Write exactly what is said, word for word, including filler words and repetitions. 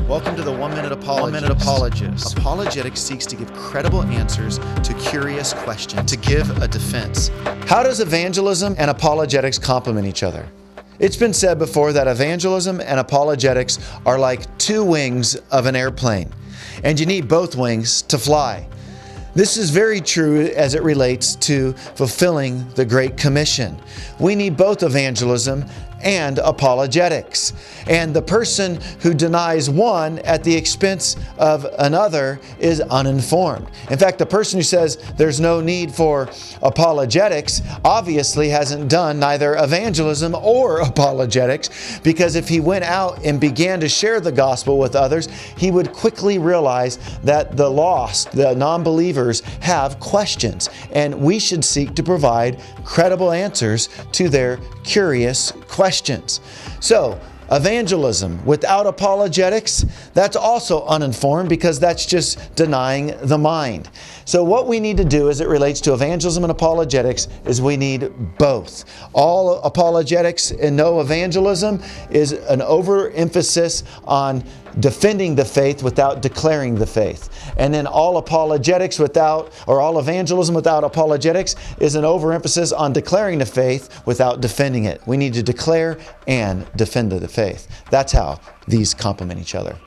Welcome to the One Minute Apologist. One Minute Apologist. Apologetics seeks to give credible answers to curious questions, to give a defense. How does evangelism and apologetics complement each other? It's been said before that evangelism and apologetics are like two wings of an airplane, and you need both wings to fly. This is very true as it relates to fulfilling the Great Commission. We need both evangelism and apologetics. And the person who denies one at the expense of another is uninformed. In fact, the person who says there's no need for apologetics obviously hasn't done neither evangelism or apologetics, because if he went out and began to share the gospel with others, he would quickly realize that the lost, the non-believers, have questions, and we should seek to provide credible answers to their curious questions. So, evangelism without apologetics, that's also uninformed, because that's just denying the mind. So what we need to do as it relates to evangelism and apologetics is we need both. All apologetics and no evangelism is an overemphasis on defending the faith without declaring the faith. And then all apologetics without, or all evangelism without apologetics is an overemphasis on declaring the faith without defending it. We need to declare and defend the faith. That's how these complement each other.